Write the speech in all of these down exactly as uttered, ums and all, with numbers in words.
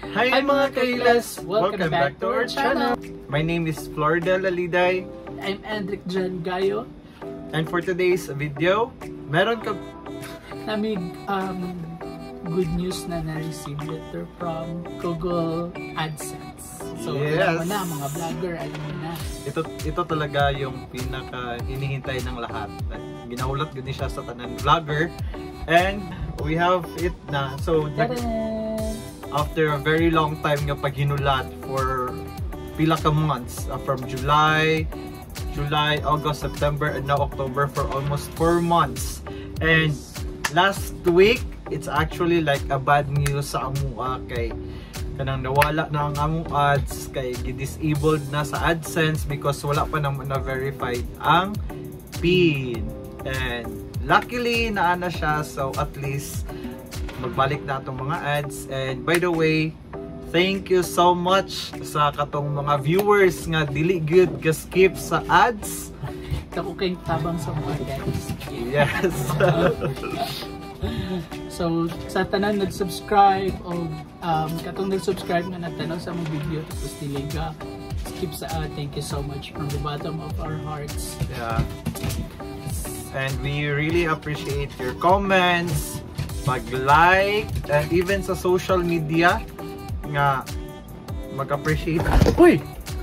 Hi, Hi mga kailas! Welcome, Welcome back, back to our channel. channel. My name is Flordel Aliday. I'm Andrick Jan Gayo. And for today's video, meron ka... Namig um, good news na na-receive letter from Google AdSense. So, yes. Alam mo na, mga vlogger, alam mo na. Ito, ito talaga yung pinaka hinihintay ng lahat. Ginaulat gani siya sa tanang vlogger. And we have it na. So, after a very long time nga paghinulat for pila ka months, uh, from July, July, August, September, and now October, for almost four months. And last week, it's actually like a bad news sa amua kay kanang nawala na ang among ads kay gi-disabled na sa AdSense because wala pa naman na-verified ang PIN. And luckily, naana siya, so at least magbalik na itong mga ads. And by the way, thank you so much sa katong mga viewers nga dili good ga skip sa ads. Ako kayong tabang sa mga guys. Yes. So sa tanan nag-subscribe o um, katong nag-subscribe nga natanaw sa mga video tapos dili ga skip sa ad, thank you so much from the bottom of our hearts. Yeah. And we really appreciate your comments, mag-like, and even sa social media nga mag-appreciate. Uy!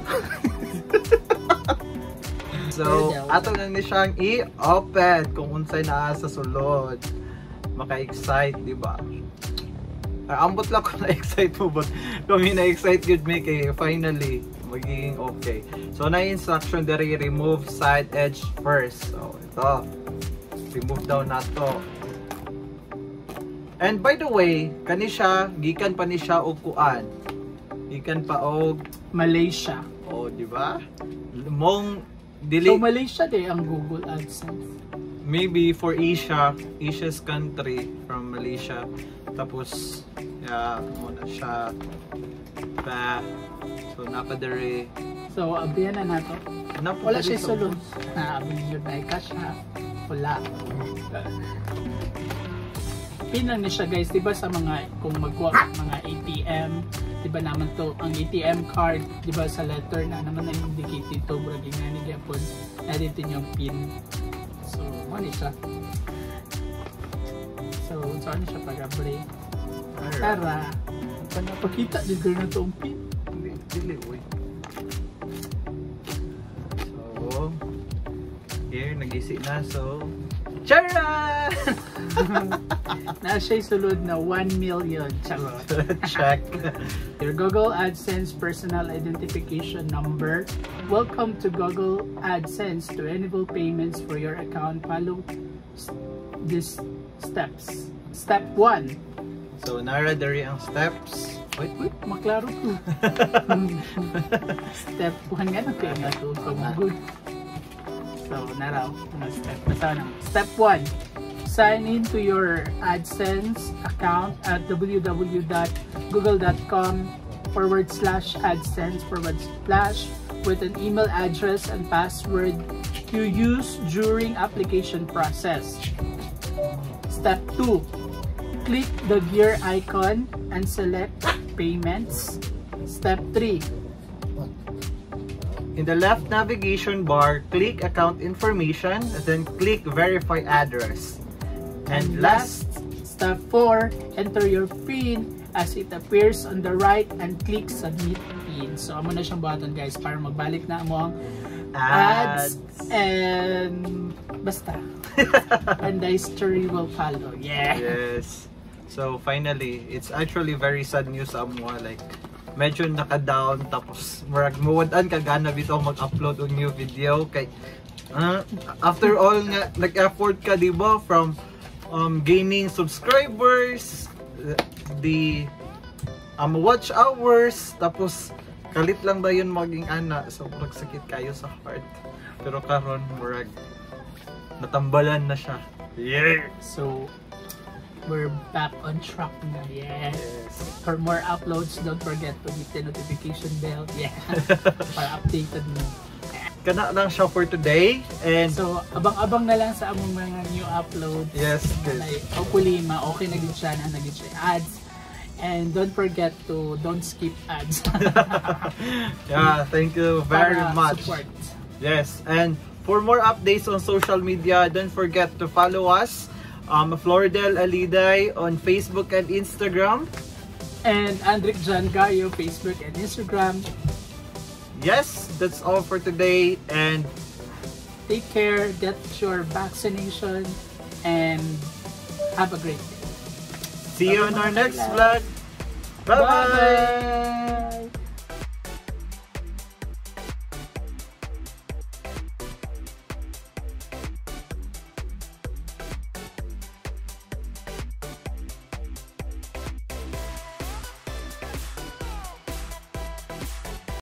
So, ato na ni siyang i-open kung unsay naa sa sulod. Maka-excite, di ba? Uh, ambot lang ko na-excite mo, but kung na-excite yun me kay finally magiging okay. So, na-instruction dari remove side edge first. So, ito. Remove daw na to. And by the way, kani siya, gikan pa ni siya og kuan. Gikan pa og Malaysia. Oh, di ba? Mong dili. So Malaysia day ang Google AdSense. Maybe for Asia, Asia's country from Malaysia. Tapos yeah, muna siya pa. So napadere. So abiyan na nato. Wala siya sulod. Na abiyan na cash ha. Wala. Pin lang niya siya guys, diba sa mga kung magkuha mga A T M, diba naman to ang A T M card, diba sa letter na naman na indicate ito, bragi nga ni Gapon, edit yung pin. So, ano siya? So, saan siya pag-abre? Tara, panapakita din gano'n na itong pin. Dili, uy. So, here, nag-isip na, so, Chara! Na siya'y sulod na one million. Charot. Check. Your Google AdSense personal identification number. Welcome to Google AdSense. To enable payments for your account, follow these steps. Step one. So, nara dari ang steps. Wait, wait, maklaro to. Step one nga na kaya nga to. So, good. So, naraw, step na Step one. Sign in to your AdSense account at www.google.com forward slash AdSense forward slash with an email address and password you use during application process. Step two. Click the gear icon and select payments. Step three. In the left navigation bar, click account information and then click verify address. And, and last, step four, enter your PIN as it appears on the right and click submit PIN. So, amo na siyang button guys para magbalik na mo ang ads, ads and basta. And the history will follow. Yeah. Yes. So, finally, it's actually very sad news amo, like medyo naka-down tapos marag muwadan ka gana bitaw mag-upload og new video kay uh, after all nga nag-effort ka diba from um, gaining subscribers, the um, watch hours, tapos kalit lang ba yun maging ana, so murag sakit kayo sa heart, pero karon murag natambalan na siya. Yeah. So we're back on track na. Yes. Yes. For more uploads, don't forget to hit the notification bell. Yeah. Para updated mo. Kana lang siya for today. And so, abang-abang na lang sa among mga new uploads. Yes. Like, hopefully, ma-okay na din siya na naging siya ads. And don't forget to don't skip ads. Yeah, thank you very Para much. support. Yes, and for more updates on social media, don't forget to follow us, um, Floridel Aliday on Facebook and Instagram. And Andric Jan Gayo, Facebook and Instagram. Yes, that's all for today, and Take care, get your vaccination, and have a great day. see you on our next vlog. Bye-bye!